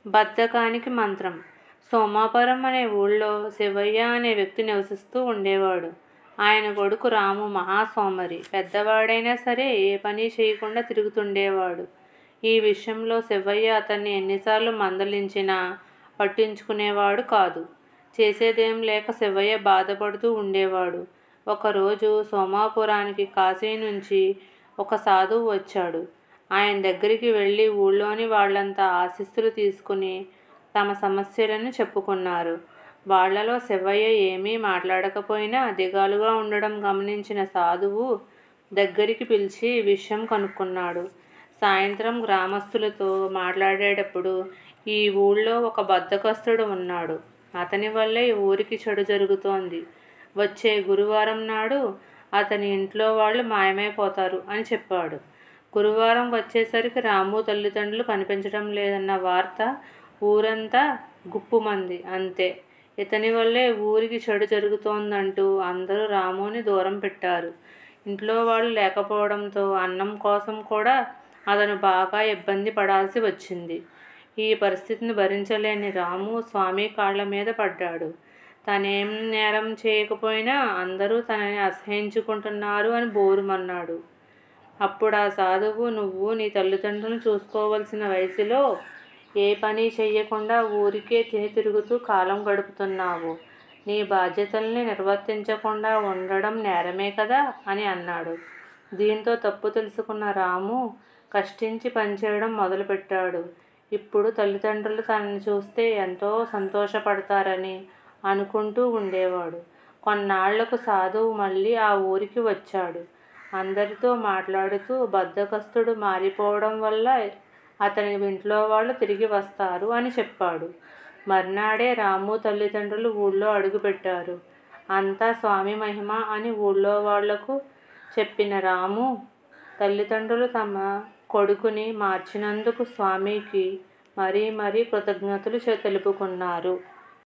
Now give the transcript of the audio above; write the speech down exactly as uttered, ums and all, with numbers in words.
బద్ధకానికి మంత్రం. సోమాపురం అనే ఊళ్ళో శివయ్య అనే వ్యక్తి నివసిస్తూ ఉండేవాడు. ఆయన కొడుకు రాము మహాసోమరి. పెద్దవాడైనా సరే ఏ పని చేయకుండా తిరుగుతుండేవాడు. ఈ విషయంలో శివయ్య అతన్ని ఎన్నిసార్లు మందలించినా పట్టించుకునేవాడు కాదు. చేసేదేం లేక శివయ్య బాధపడుతూ ఉండేవాడు. ఒకరోజు సోమాపురానికి కాశీ నుంచి ఒక సాధువు వచ్చాడు. ఆయన దగ్గరికి వెళ్ళి ఊళ్ళోని వాళ్ళంతా ఆశీస్సులు తీసుకుని తమ సమస్యలను చెప్పుకున్నారు. వాళ్లలో శివయ్య ఏమీ మాట్లాడకపోయినా దిగాలుగా ఉండడం గమనించిన సాధువు దగ్గరికి పిలిచి విషయం కనుక్కున్నాడు. సాయంత్రం గ్రామస్తులతో మాట్లాడేటప్పుడు ఈ ఊళ్ళో ఒక బద్ధకస్తుడు ఉన్నాడు. అతని వల్లే ఈ ఊరికి చెడు జరుగుతోంది. వచ్చే గురువారం నాడు అతని ఇంట్లో వాళ్ళు మాయమైపోతారు అని చెప్పాడు. గురువారం వచ్చేసరికి రాము తల్లిదండ్రులు కనిపించడం లేదన్న వార్త ఊరంతా గుప్పుమంది. అంతే, ఇతని వల్లే ఊరికి చెడు జరుగుతోందంటూ అందరూ రాముని దూరం పెట్టారు. ఇంట్లో వాళ్ళు లేకపోవడంతో అన్నం కోసం కూడా అతను బాగా ఇబ్బంది పడాల్సి వచ్చింది. ఈ పరిస్థితిని భరించలేని రాము స్వామి కాళ్ల మీద పడ్డాడు. తనేం నేరం చేయకపోయినా అందరూ తనని అసహ్యించుకుంటున్నారు అని బోరుమన్నాడు. అప్పుడు ఆ సాధువు, నువ్వు నీ తల్లిదండ్రులను చూసుకోవలసిన వయసులో ఏ పని చెయ్యకుండా ఊరికే తిని తిరుగుతూ కాలం గడుపుతున్నావు. నీ బాధ్యతల్ని నిర్వర్తించకుండా ఉండడం నేరమే కదా అని అన్నాడు. దీంతో తప్పు తెలుసుకున్న రాము కష్టించి పనిచేయడం మొదలుపెట్టాడు. ఇప్పుడు తల్లిదండ్రులు తనని చూస్తే ఎంతో సంతోషపడతారని అనుకుంటూ ఉండేవాడు. కొన్నాళ్లకు సాధువు మళ్ళీ ఆ ఊరికి వచ్చాడు. అందరితో మాట్లాడుతూ బద్ధకస్తుడు మారిపోవడం వల్ల అతని ఇంట్లో వాళ్ళు తిరిగి వస్తారు అని చెప్పాడు. మర్నాడే రాము తల్లిదండ్రులు ఊళ్ళో అడుగుపెట్టారు. అంతా స్వామి మహిమ అని ఊళ్ళో వాళ్లకు చెప్పిన రాము తల్లిదండ్రులు తమ కొడుకుని మార్చినందుకు స్వామికి మరీ మరీ కృతజ్ఞతలు తెలుపుకున్నారు.